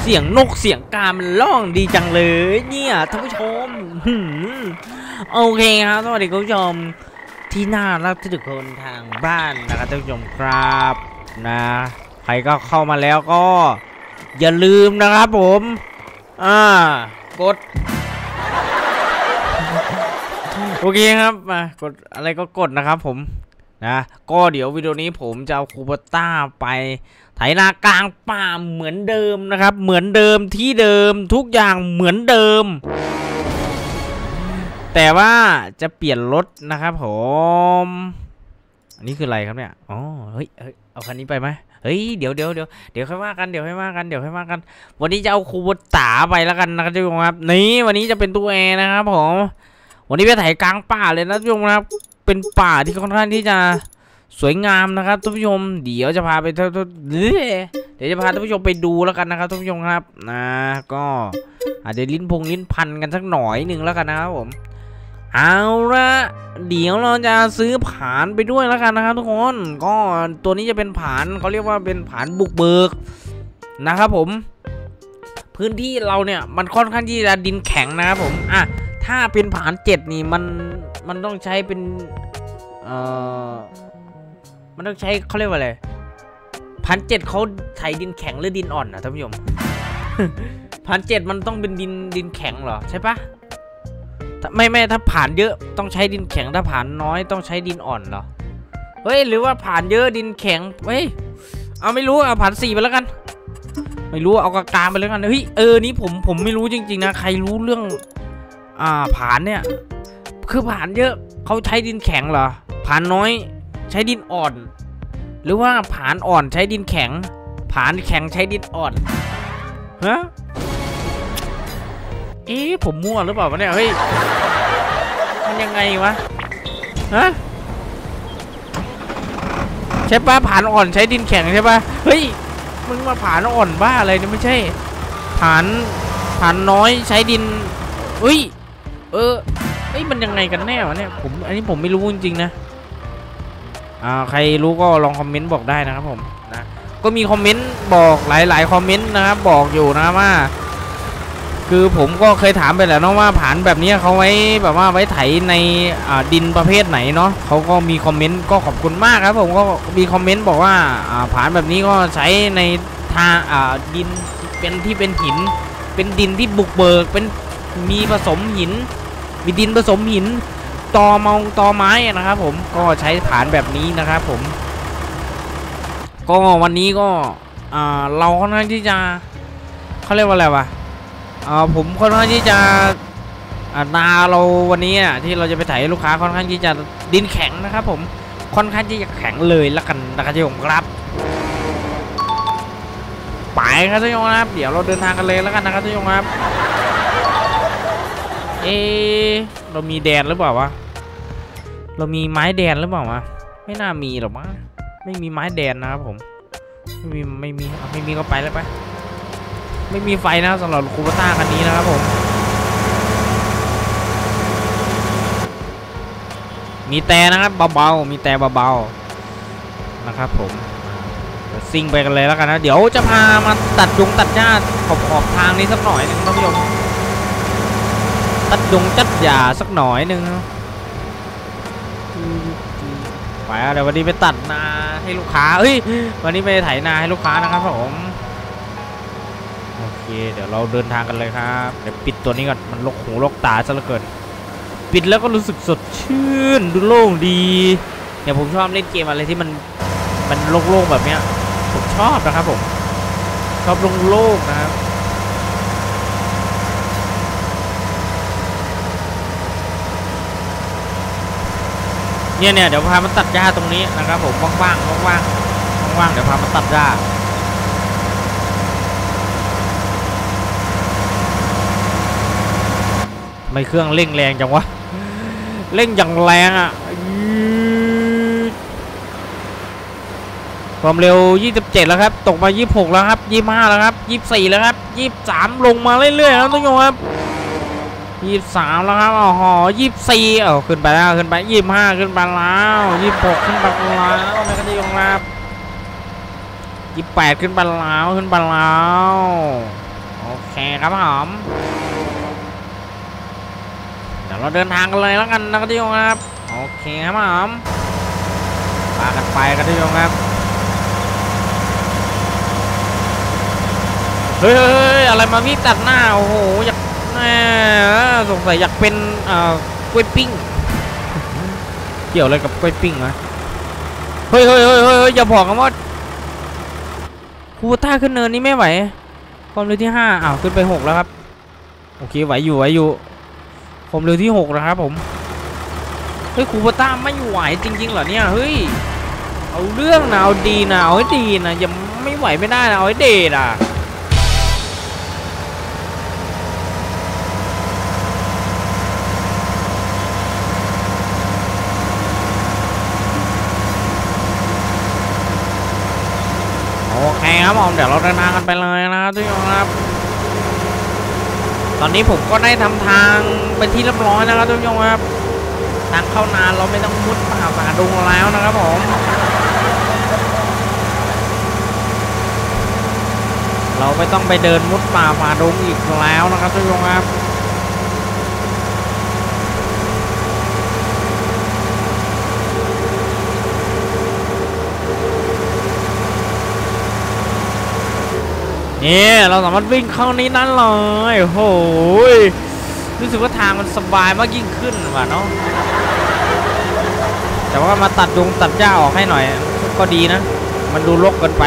เสียงนกเสียงกามันร้องดีจังเลยเนี่ยท่านผู้ชมโอเคครับสวัสดีคุณผู้ชมที่น่ารักทุกคนทางบ้านนะครับท่านผู้ชมครับนะใครก็เข้ามาแล้วก็อย่าลืมนะครับผมกดโอเคครับมากดอะไรก็กดนะครับผมนะก็เดี๋ยววิดีโอนี้ผมจะเอาคูปต้าไปไถนากลางป่าเหมือนเดิมนะครับเหมือนเดิมที่เดิมทุกอย่างเหมือนเดิมแต่ว่าจะเปลี่ยนรถนะครับผมอันนี้คืออะไรครับเนี่ยอ๋อเฮ้ยเอาคันนี้ไปไหมเฮ้ยเดี๋ยวค่อยว่ากันวันนี้จะเอาคูปต้าไปแล้วกันนะครับทุกคนครับนี่วันนี้จะเป็นตัวแอร์นะครับผมวันนี้ไปไถกลางป่าเลยนะทุกคนครับเป็นป่าที่ค่อนข้างที่จะสวยงามนะครับท่านผู้ชมเดี๋ยวจะพาไปเดี๋ยวจะพาท่านผู้ชมไปดูแล้วกันนะครับท่านผู้ชมครับนะก็อาจจะลิ้นพันกันสักหน่อยหนึ่งแล้วกันนะครับผมเอาละเดี๋ยวเราจะซื้อผานไปด้วยแล้วกันนะครับทุกคนก็ตัวนี้จะเป็นผานเขาเรียกว่าเป็นผานบุกเบิกนะครับผมพื้นที่เราเนี่ยมันค่อนข้างที่จะดินแข็งนะครับผมถ้าเป็นผาน7นี่มันต้องใช้เป็นมันต้องใช้เขาเรียกว่าอะไรพัน7เขาไถดินแข็งหรือดินอ่อนนะท่านผู้ชม พัน7มันต้องเป็นดินแข็งเหรอใช่ปะไม่ถ้าผ่านเยอะต้องใช้ดินแข็งถ้าผ่านน้อยต้องใช้ดินอ่อนเหรอเฮ้ยหรือว่าผ่านเยอะดินแข็งเฮ้ยเอาไม่รู้เอาผ่าน4ไปแล้วกันไม่รู้เอากลางไปแล้วกันเฮ้ยนี้ผมไม่รู้จริงๆนะใครรู้เรื่องผ่านเนี่ยคือผ่านเยอะเขาใช้ดินแข็งเหรอผ่านน้อยใช้ดินอ่อนหรือว่าผ่านอ่อนใช้ดินแข็งผ่านแข็งใช้ดินอ่อนฮะผมมั่วหรือเปล่าวะเนี่ยเฮ้ยมันยังไงวะฮะใช่ปะผ่านอ่อนใช้ดินแข็งใช่ปะเฮ้ยมึงมาผ่านอ่อนบ้าอะไรเนี่ยไม่ใช่ผ่านน้อยใช้ดินเฮ้ยมันยังไงกันแน่วะเนี่ยอันนี้ผมไม่รู้จริงๆนะใครรู้ก็ลองคอมเมนต์บอกได้นะครับผมนะก็มีคอมเมนต์บอกหลายคอมเมนต์นะครับบอกอยู่นะว่าคือผมก็เคยถามไปแล้วเนาะว่าผานแบบนี้เขาไว้แบบว่าไว้ไถในดินประเภทไหนเนาะเขาก็มีคอมเมนต์ก็ขอบคุณมากครับผมก็มีคอมเมนต์บอกว่าผานแบบนี้ก็ใช้ในทางดินเป็นที่เป็นหินเป็นดินที่บุกเบิกเป็นมีผสมหินมีดินผสมหินตอไม้นะครับผมก็ใช้ผานแบบนี้นะครับผมก็วันนี้ก็เราค่อนข้างที่จะเขาเรียกว่าอะไรวะผมค่อนข้างที่จะนาเราวันนี้ที่เราจะไปไถลูกค้าค่อนข้างที่จะดินแข็งนะครับผมค่อนข้างที่จะแข็งเลยละกันนะครับท่านผู้ชมครับไปครับท่านผู้ชมครับเดี๋ยวเราเดินทางกันเลยแล้วกันนะครับท่านผู้ชมครับเรามีแดนหรือเปล่าวะเรามีไม้แดนหรือเปล่าวะไม่น่ามีหรอกมั้งไม่มีไม้แดนนะครับผมไม่มีก็ไปแล้วไปไม่มีไฟนะสำหรับคูปต้าคันนี้นะครับผมมีแต่นะครับเบาๆมีแต่เบาๆนะครับผมซิ่งไปกันเลยแล้วกันนะเดี๋ยวจะพามาตัดหญ้าขอบทางนี้สักหน่อยนึงท่านผู้ชมตัดหญ้าสักหน่อยนึงไปเดี๋ยววันนี้ไปตัดนาให้ลูกค้าวันนี้ไปไถนาให้ลูกค้านะครับผมโอเคเดี๋ยวเราเดินทางกันเลยครับเดี๋ยวปิดตัวนี้ก่อนมันลกหูลกตาซะเหลือเกินปิดแล้วก็รู้สึกสดชื่นดูโล่งดีเนี่ยผมชอบเล่นเกมอะไรที่มันโล่งๆแบบเนี้ยผมชอบนะครับผมชอบโล่งๆนะครับเนี่ยเดี๋ยวพามาตัดหญ้าตรงนี้นะครับผมว่างๆเดี๋ยวพามาตัดหญ้าไม่เครื่องเร่งแรงจังวะเร่งอย่างแรงความเร็ว27แล้วครับตกมา26แล้วครับ25แล้วครับ24แล้วครับ23ลงมาเรื่อยๆครับทุกคนครับ23แล้วครับ24ขึ้นไปแล้วขึ้นไป25ขึ้นไปแล้ว26ขึ้นไปแล้วนะครับทุกคนครับ28ขึ้นไปแล้วครับผมเดี๋ยวเราเดินทางกันเลยแล้วกันนะครับทุกคนครับโอเคครับผมพากันไปกันทุกคนครับเฮ้ยอะไรมาวิ่งตัดหน้าโอ้โหอยากสงสัยอยากเป็นกล้วยปิ้งเกี่ยวอะไรกับกล้วยปิ้งวะเฮ้ยอย่าบอกกันว่าคูต้าขึ้นเนินนี้ไม่ไหวความเร็วที่5อ้าวขึ้นไป6แล้วครับโอเคไหวอยู่ความเร็วที่6นะครับผมเฮ้ยคูต้าไม่ไหวจริงๆเหรอเนี่ยเฮ้ยเอาเรื่องนะเอาดีนะเอาให้ดีนะยังไม่ไหวไม่ได้นะเอาให้เด็ดอ่ะโอเคครับผมเดี๋ยวเราเดินทางกันไปเลยนะครับทุกคนครับตอนนี้ผมก็ได้ทำทางไปที่เรียบร้อยนะครับทุกคนครับทางเข้านานเราไม่ต้องมุดป่าฝ่าดงแล้วนะครับผมเราไม่ต้องไปเดินมุดป่าฝ่าดงอีกแล้วนะครับทุกคนครับนี่เราสามารถวิ่งเข้านี้นั่นเลยโอ้โหรู้สึกว่าทางมันสบายมากยิ่งขึ้นว่ะเนาะแต่ว่ามาตัดตัดหญ้าออกให้หน่อยก็ดีนะมันดูรกเกินไป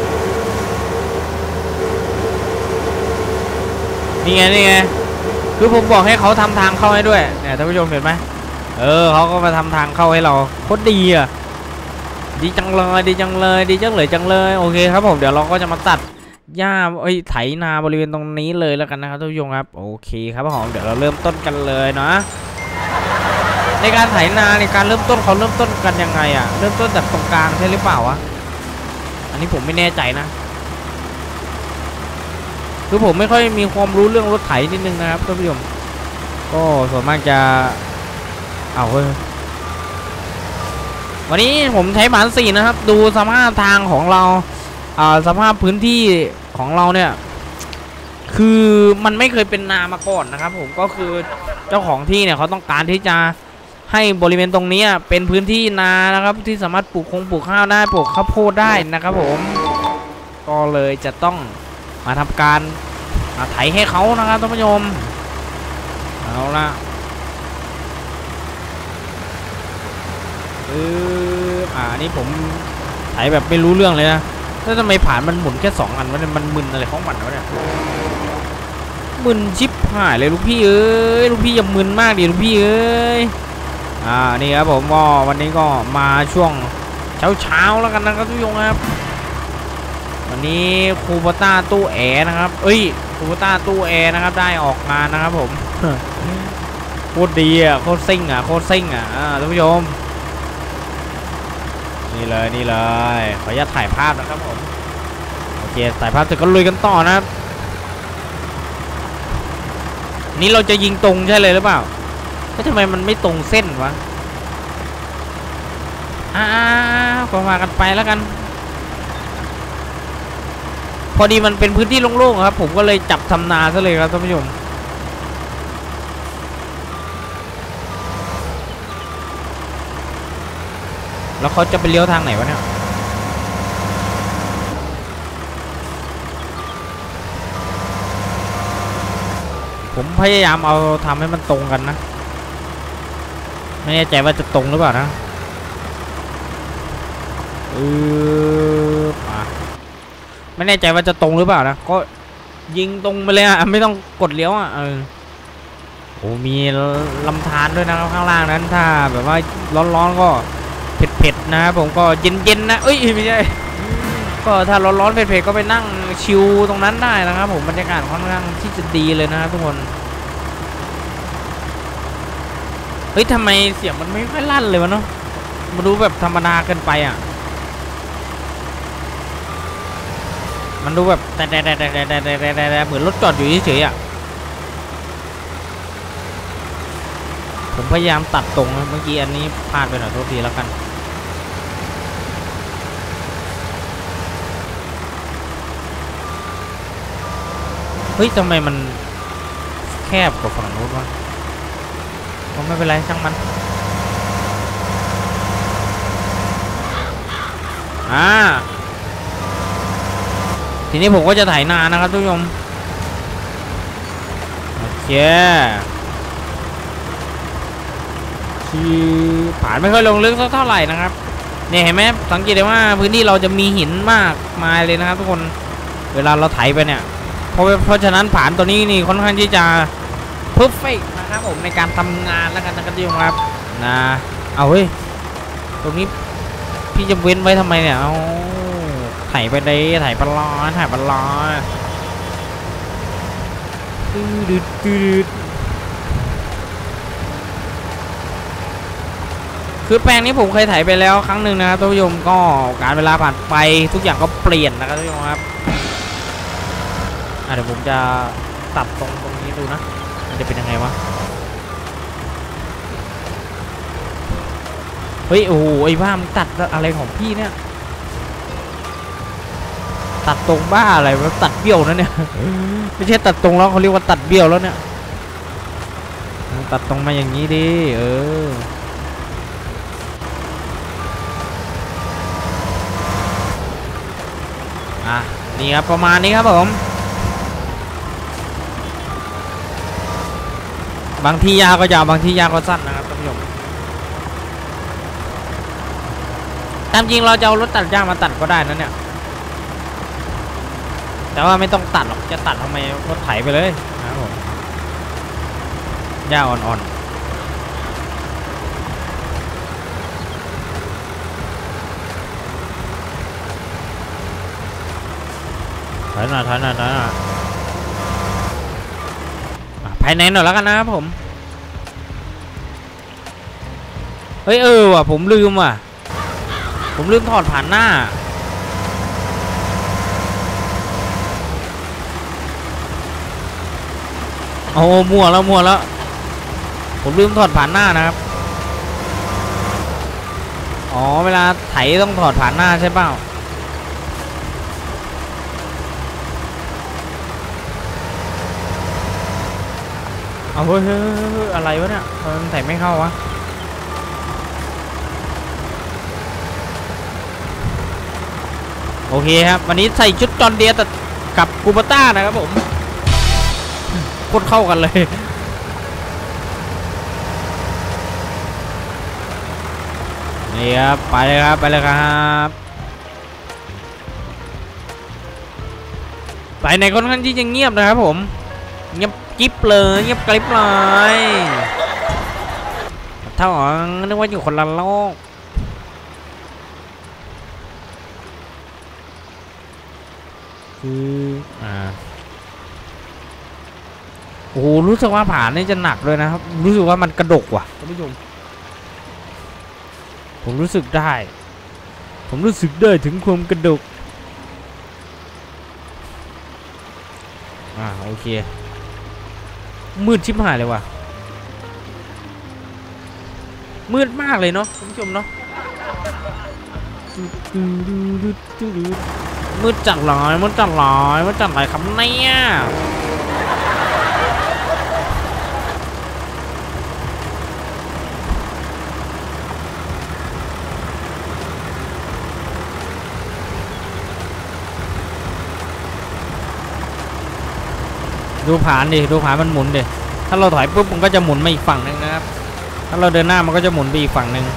นี่ไงคือผมบอกให้เขาทำทางเข้าให้ด้วยเนี่ยท่านผู้ชมเห็นไหมเขาก็มาทำทางเข้าให้เราโคตรดีอ่ะดีจังเลยโอเคครับผมเดี๋ยวเราก็จะมาตัดหญ้าไถนาบริเวณตรงนี้เลยแล้วกันนะครับท่านผู้ชมครับโอเคครับผมเดี๋ยวเราเริ่มต้นกันเลยเนาะในการไถนาในการเริ่มต้นเขาเริ่มต้นกันยังไงอ่ะเริ่มต้นจากตรงกลางใช่หรือเปล่าวะอันนี้ผมไม่แน่ใจนะคือผมไม่ค่อยมีความรู้เรื่องรถไถนิดนึงนะครับท่านผู้ชมก็ส่วนมากจะวันนี้ผมใช้หมาน4นะครับดูสภาพทางของเราสภาพพื้นที่ของเราเนี่ยคือมันไม่เคยเป็นนามาก่อนนะครับผมก็คือเจ้าของที่เนี่ยเขาต้องการที่จะให้บริเวณตรงนี้เป็นพื้นที่นานะครับที่สามารถปลูกข้าวได้ปลูกข้าวโพดได้นะครับผมก็เลยจะต้องมาทำการไถให้เขานะครับท่านผู้ชมเอาละนี่ผมไถแบบไม่รู้เรื่องเลยนะแล้วทำไมผ่านมันหมุนแค่2 อันวะเนี่ยมันมึนอะไรของมันวะเนี่ยมึนชิบหายเลยลูกพี่ลูกพี่อย่ามึนมากดิลูกพี่นี่ครับผมก็วันนี้ก็มาช่วงเช้าแล้วกันนะครับทุกท่านครับวันนี้คูปต้าตู้แอร์นะครับคูปต้าตู้แอร์นะครับได้ออกงานนะครับผมโคตรดีอ่ะโคตรซิ่งอ่ะท่านผู้ชมนี่เลยขออนุญาตถ่ายภาพนะครับผมโอเคถ่ายภาพเสร็จก็ลุยกันต่อนะครับนี่เราจะยิงตรงใช่เลยหรือเปล่าแล้วทำไมมันไม่ตรงเส้นวะก็มากันไปแล้วกันพอดีมันเป็นพื้นที่โล่งๆครับผมก็เลยจับทำนาซะเลยครับท่านผู้ชมแล้วเขาจะไปเลี้ยวทางไหนวะเนี่ยผมพยายามเอาทำให้มันตรงกันนะไม่แน่ใจว่าจะตรงหรือเปล่านะไม่แน่ใจว่าจะตรงหรือเปล่านะก็ยิงตรงไปเลยไม่ต้องกดเลี้ยวโอ้มีลำธารด้วยนะครับข้างล่างนั้นถ้าแบบว่าร้อนๆก็เผ็ดๆนะครับผมก็เย็นๆนะไม่ใช่ก็ถ้าร้อนๆเผ็ดๆก็ไปนั่งชิลตรงนั้นได้นะครับผมบรรยากาศค่อนข้างที่จะดีเลยนะครับทุกคนทำไมเสียงมันไม่ค่อยลั่นเลยวะเนาะมาดูแบบธรรมดาเกินไปมันดูแบบแต่เหมือนรถจอดอยู่เฉยผมพยายามตัดตรงเมื่อกี้อันนี้พลาดไปหน่อยโทษทีแล้วกันฮ้ยทำไมมันแคบกว่าฝั่งนู้นวะก็ไม่เป็นไรช่างมันทีนี้ผมก็จะไถนานะครับทุกผู้ชมโอเคคือผ่านไม่ค่อยลงลึกสักเท่าไหร่นะครับเนี่ยเห็นไหมสังเกตได้ว่าพื้นที่เราจะมีหินมากมายเลยนะครับทุกคนเวลาเราไถไปเนี่ยเพราะฉะนั้นผ่านตัวนี้นี่ค่อนข้างที่จะเพอร์เฟกต์นะครับผมในการทำงานแล้วกันนะครับทุกคนครับนะเอาเฮ้ยตรงนี้พี่จะเว้นไว้ทำไมเนี่ยเอาไถไปเลยไถปลาไถปลาคือแปลงนี้ผมเคยไถไปแล้วครั้งหนึ่งนะครับท่านผู้ชมก็การเวลาผ่านไปทุกอย่างก็เปลี่ยนนะครับท่านผู้ชมครับเดี๋ยวผมจะตัดตรงนี้ดูนะมันจะเป็นยังไงวะเฮ้ยโอ้โหไอ้บ้ามันตัดอะไรของพี่เนี่ยตัดตรงบ้าอะไรวะตัดเบี้ยวนะเนี่ยไม่ใช่ตัดตรงแล้วเขาเรียกว่าตัดเบี้ยวแล้วเนี่ยตัดตรงมาอย่างนี้ดินี่ครับประมาณนี้ครับผมบางที่ยาวก็ยาวบางที่ยาวก็สั้นนะครับท่านผู้ชมตามจริงเราจะเอารถตัดหญ้ามาตัดก็ได้นะเนี่ยแต่ว่าไม่ต้องตัดหรอกจะตัดทำไมรถไถไปเลยนะครับผมหญ้าอ่อนๆถอยหน่อยภายในหน่อยแล้วกันนะครับผมเฮ้ยว่ะผมลืมถอดผ่านหน้าโอ้มั่วแล้วผมลืมถอดผ่านหน้านะครับอ๋อเวลาไถต้องถอดผ่านหน้าใช่เปล่าเอาเฮ้ยอะไรวะเนี่ยมันไถไม่เข้าวะโอเคครับวันนี้ใส่ชุดจอนเดียร์กับกูปต้านะครับผมโคตรเข้ากันเลยนี่ครับไปเลยครับไปในค่อนข้างที่จะเงียบนะครับผมเงียบกิ๊บเลยเงียบกริบเลยเท่ากับนึกว่าอยู่คนละโลกคือโอ้โหรู้สึกว่าผ่านนี่จะหนักเลยนะครับรู้สึกว่ามันกระดกว่ะท่านผู้ชมผมรู้สึกได้ถึงความกระดกโอเคมืดชิบหายเลยว่ะมืดมากเลยเนาะท่านผู้ชมเนาะมืดจัดหลายครับเนี่ยดูผานมันหมุนดิถ้าเราถอยปุ๊บมันก็จะหมุนมาอีกฝั่งหนึ่งนะครับถ้าเราเดินหน้ามันก็จะหมุนไปอีกฝั่งหนึ่ง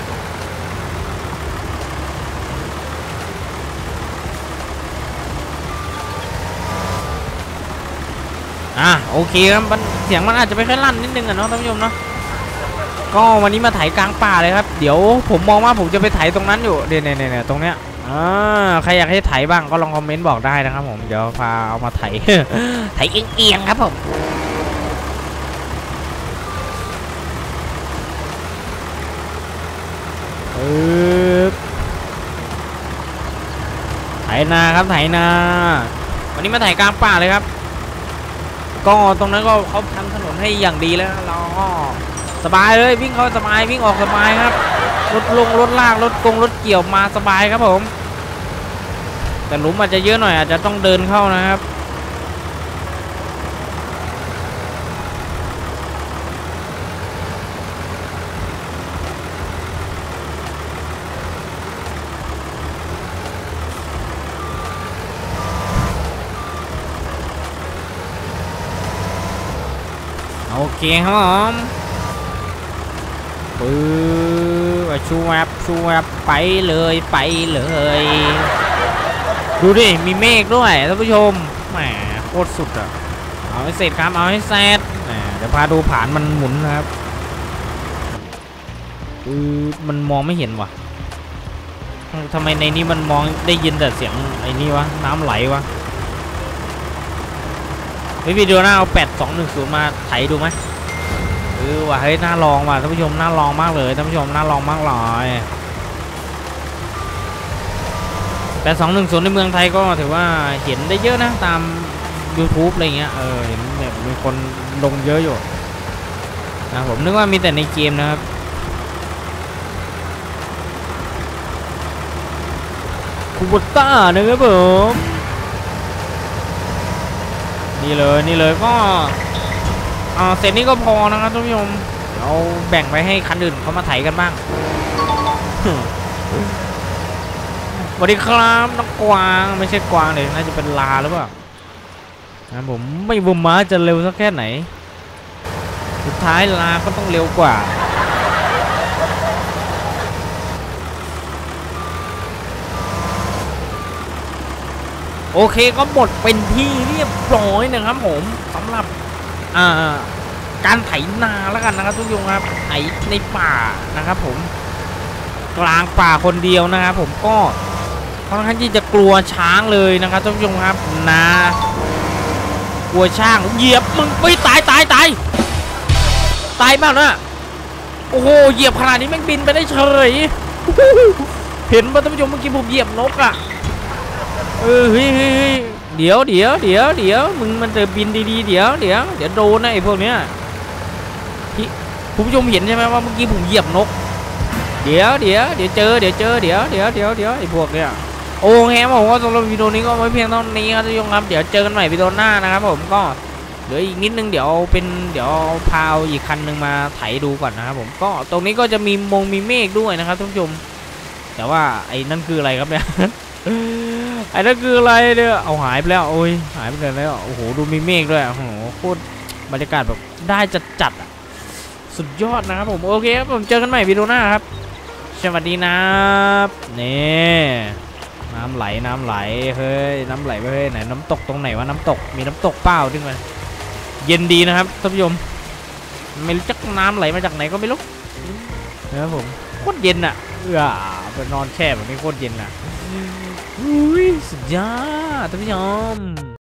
โอเคครับเสียงมันอาจจะไม่ค่อยลั่นนิดนึงเนาะท่านผู้ชมเนาะก็วันนี้มาไถกลางป่าเลยครับเดี๋ยวผมมองว่าผมจะไปไถตรงนั้นอยู่เนี่ยตรงเนี้ยใครอยากให้ไถบ้างก็ลองคอมเมนต์บอกได้นะครับผมเดี๋ยวพาเอามาไถ ไถเอียงครับผมไถนาครับไถนาวันนี้มาไถกลางป่าเลยครับก็ตรงนั้นก็เขาทำถนนให้อย่างดีแล้วเราก็สบายเลยวิ่งเข้าสบายวิ่งออกสบายครับรถลงรถลากรถเกี่ยวมาสบายครับผมแต่หลุมอาจจะเยอะหน่อยอาจจะต้องเดินเข้านะครับโอเคครับผมปื้อชูแวบไปเลยดูดิมีเมฆด้วยท่านผู้ชมแหมโคตรสุดอ่ะเอาให้เสร็จครับเอาให้เสร็จเดี๋ยวพาดูผานมันหมุนนะครับมันมองไม่เห็นว่ะทำไมในนี้มันมองได้ยินแต่เสียงไอ้นี่วะน้ำไหลวะวิดีโอหน้าเอา8210มาไถดูไหมว่ะเฮ้ยน่าลองว่ะท่านผู้ชมน่าลองมากเลยท่านผู้ชมน่าลองมากเลย8210ในเมืองไทยก็ถือว่าเห็นได้เยอะนะตาม YouTube อะไรเงี้ยเห็นแบบมีคนลงเยอะอยู่นะผมนึกว่ามีแต่ในเกมนะครับคูบต้านะครับผมนี่เลยก็เสร็จนี้ก็พอนะครับท่านผู้ชมเราแบ่งไปให้คันอื่นเขามาไถกันบ้างสวัสดีครับน้องกวางไม่ใช่กวางเลยน่าจะเป็นลาหรือเปล่านะผมไม่รู้ม้าจะเร็วสักแค่ไหนสุดท้ายลาก็ต้องเร็วกว่าโอเคก็หมดเป็นที่เรียบร้อยนะครับผมสำหรับการไถนาแล้วกันนะครับทุกท่านครับไถในป่านะครับผมกลางป่าคนเดียวนะครับผมก็ค่อนข้างที่จะกลัวช้างเลยนะครับท่านผู้ชมครับนะกลัวช้างเหยียบมึงไปตายมากนะโอ้โหเหยียบขนาดนี้แม่งบินไปได้เฉยเห็นป่ะท่านผู้ชมเมื่อกี้ผมเหยียบนกอ่ะเฮ้ยเดี๋ยวมึงมันจะบินดีๆเดี๋ยวโดนนะไอ้พวกเนี้ยคุณผู้ชมเห็นใช่ไหมว่าเมื่อกี้ผมเหยียบนกเดี๋ยวเจอไอ้พวกเนี้ยโอเคผมว่าสำหรับวิดีโอนี้ก็ไม่เพียงเท่านี้ครับท่านผู้ชมครับเดี๋ยวเจอกันใหม่วิดีโอหน้านะครับผมก็เหลืออีกนิดนึงเดี๋ยวพาอีกคันนึงมาไถดูก่อนนะครับผมก็ตรงนี้ก็จะมีเมฆด้วยนะครับท่านผู้ชมแต่ว่าไอ้นั่นคืออะไรครับเนี่ยไอ้นั่นคืออะไรเนี่ยเอาหายไปแล้วโอ้ยหายไปแล้วโอ้โหดูมีเมฆด้วยโอ้โหโคตรบรรยากาศแบบได้จัดอ่ะสุดยอดนะครับผมโอเคครับผมเจอกันใหม่วิดีโอหน้าครับสวัสดีนะครับนี่น้ำไหลเฮ้ยน้ำไหลไปเฮ้ยไหนน้ำตกตรงไหนวะน้ำตกมีน้ำตกเปล่าดึงมาเย็นดีนะครับท่านผู้ชมไม่รู้จักน้ำไหลมาจากไหนก็ไม่รู้นะครับผมโคตรเย็นอ่ะไปนอนแช่แบบนี้โคตรเย็นอ่ะอุ้ยสุดยอดท่านผู้ชม